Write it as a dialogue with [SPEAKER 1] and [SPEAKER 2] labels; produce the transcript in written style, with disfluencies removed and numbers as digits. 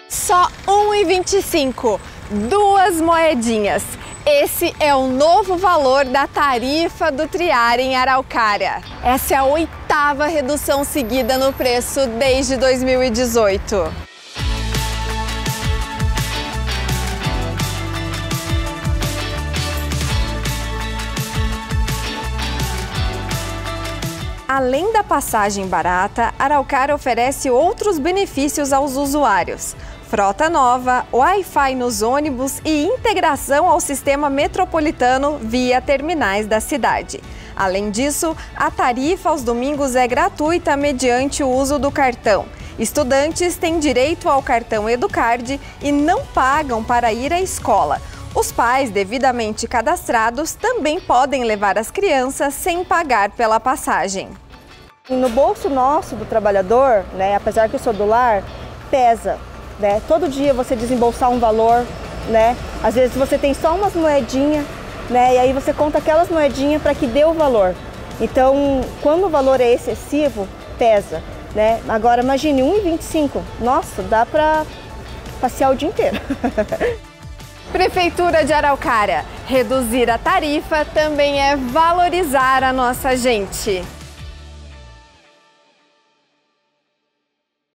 [SPEAKER 1] Só R$ 1,25, 2 moedinhas. Esse é o novo valor da tarifa do Triar em Araucária. Essa é a 8ª redução seguida no preço desde 2018. Além da passagem barata, Araucária oferece outros benefícios aos usuários. Frota nova, Wi-Fi nos ônibus e integração ao sistema metropolitano via terminais da cidade. Além disso, a tarifa aos domingos é gratuita mediante o uso do cartão. Estudantes têm direito ao cartão Educard e não pagam para ir à escola. Os pais devidamente cadastrados também podem levar as crianças sem pagar pela passagem.
[SPEAKER 2] No bolso nosso do trabalhador, apesar que eu sou do lar, pesa. Todo dia você desembolsar um valor, às vezes você tem só umas moedinhas, e aí você conta aquelas moedinhas para que dê o valor. Então, quando o valor é excessivo, pesa. Agora, imagine, R$ 1,25, nossa, dá para passear o dia inteiro.
[SPEAKER 1] Prefeitura de Araucária, reduzir a tarifa também é valorizar a nossa gente.